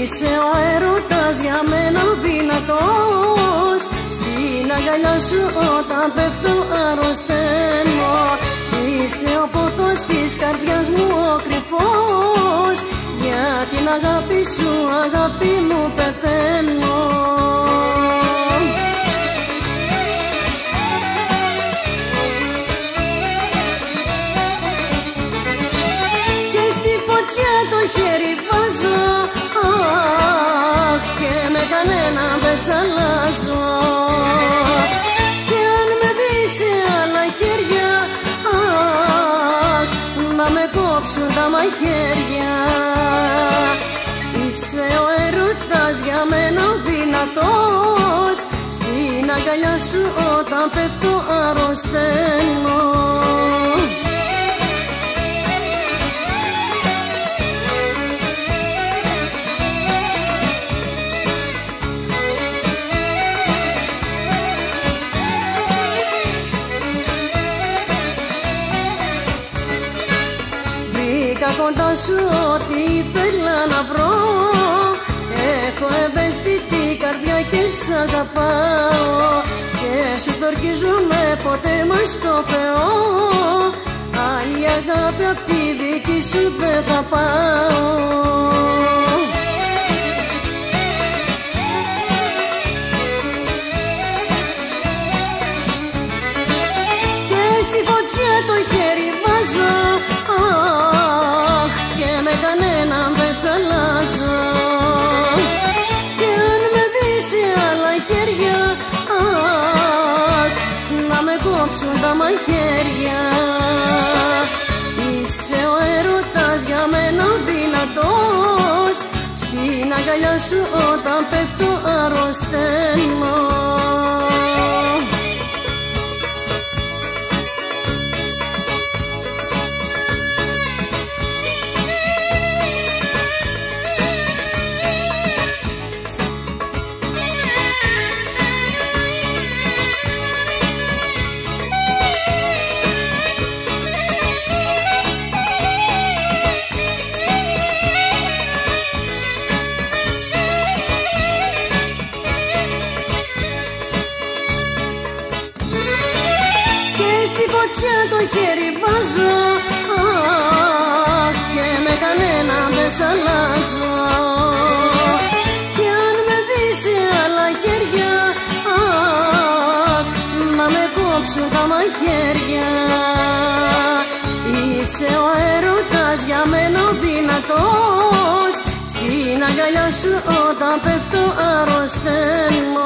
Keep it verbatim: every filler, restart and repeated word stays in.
Είσαι ο έρωτας για μένα ο δυνατός, στην αγκαλιά σου όταν πέφτω αρρωσταίνω. Είσαι ο πόθος της καρδιάς μου ο κρυφός, για την αγάπη σου αγάπη μου πεθαίνω. Και στη φωτιά το χέρι βάζω, αχ, και με κανένα δεν σ' αλλάζω. Και αν με δεις σε άλλα χέρια, αχ, να με κόψουν τα μαχαίρια. Είσαι ο έρωτας για μένα ο δυνατός, στην αγκαλιά σου όταν πέφτω αρρωσταίνω. Βρήκα κοντά σου ό,τι ήθελα να βρω, έχω ευαίσθητη καρδιά και σ' αγαπάω. Και σου το ορκίζομαι ποτέ μας στο Θεό, άλλη αγάπη απ' τη δική σου δεν θα πάω. Και στη φωτιά το χέρι βάζω, αχ, και με κανέναν δεν σ' αλλάζω. Και αν με δεις σε άλλα χέρια, αχ, να με κόψουν τα μαχαίρια. Είσαι ο έρωτας για μένα ο δυνατός, στην αγκαλιά σου όταν πέφτω αρρωσταίνω. Στη φωτιά το χέρι βάζω, αχ, και με κανένα δεν σ' αλλάζω. Και αν με δεις σε άλλα χέρια, αχ, να με κόψουν τα μαχαίρια. Είσαι ο έρωτας για μένα ο δυνατός, στην αγκαλιά σου όταν πέφτω αρρωσταίνω.